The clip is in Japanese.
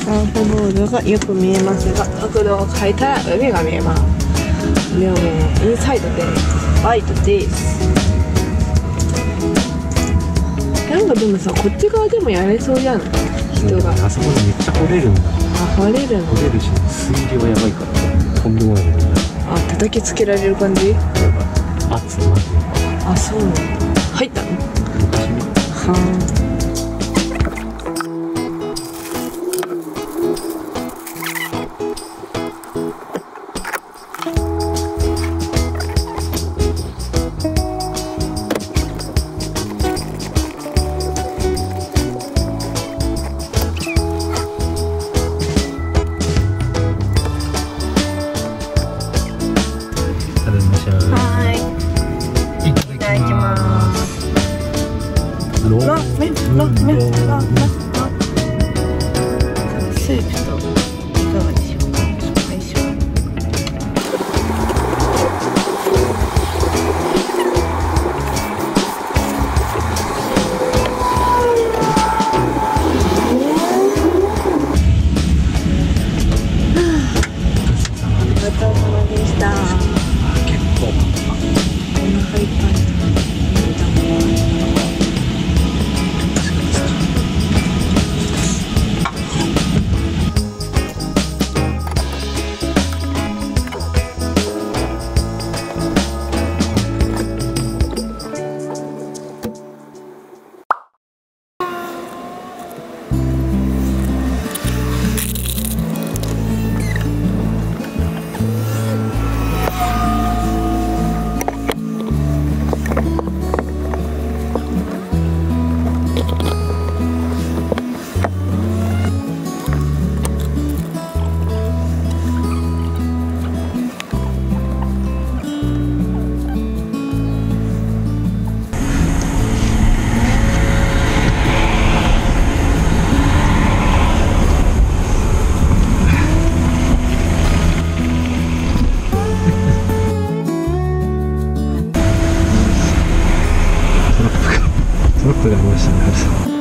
サーフボードがよく見えますが、角度を変えたら海が見えます。でもインサイドでワイトです。なんかでもさ、こっち側でもやれそうじゃん、人が。 あそこでめっちゃ掘れるんだ。 あ、掘れるの。 掘れるし、水量やばいからとんでもないことになる。 あ、叩きつけられる感じ。 圧マジで。 あ、そうなの。入ったの。はあ。スープといかがでしょうか。相性。ごちそうさまでした。 結構お腹いっぱい。 トラップがありましたね。